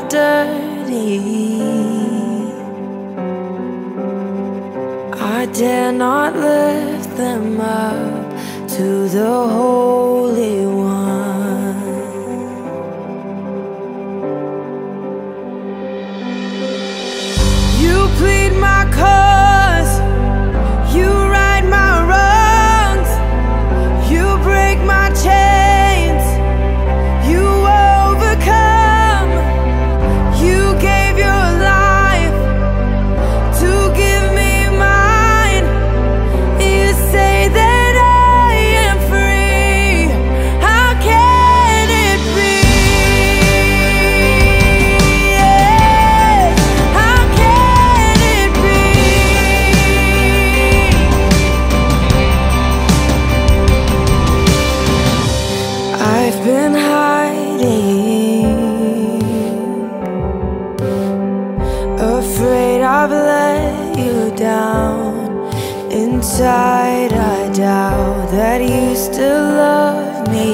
dirty. I dare not lift them up to the Holy One. You plead my cause, you right my wrongs, you break my chains, you overcome. You gave your life to give me mine. You say that I am free. How can it be? How can it be? I've been hiding, afraid I've let you down. Inside I doubt that you still love me,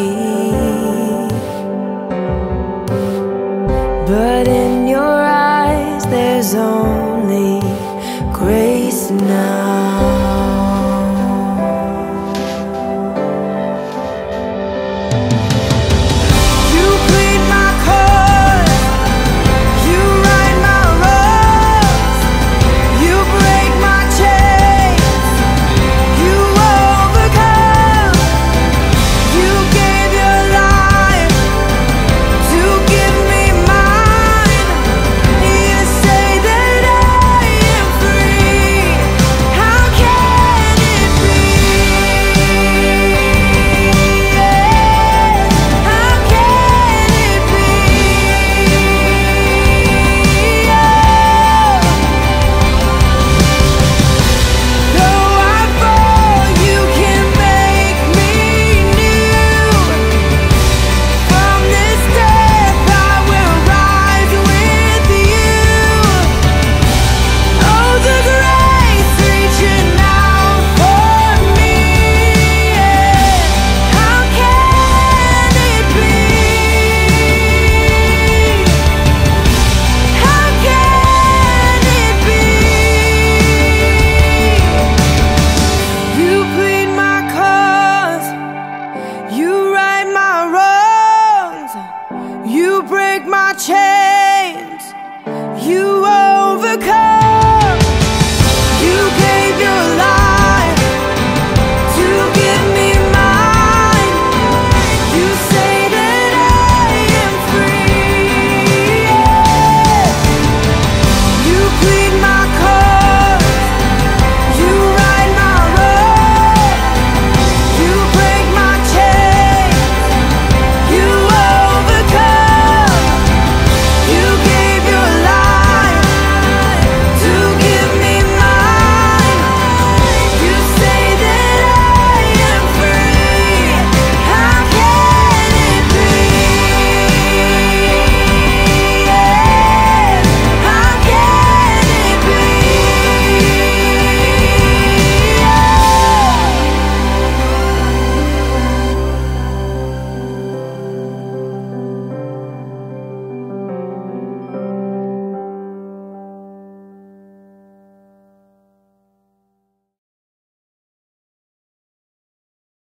but in your eyes there's only grace now.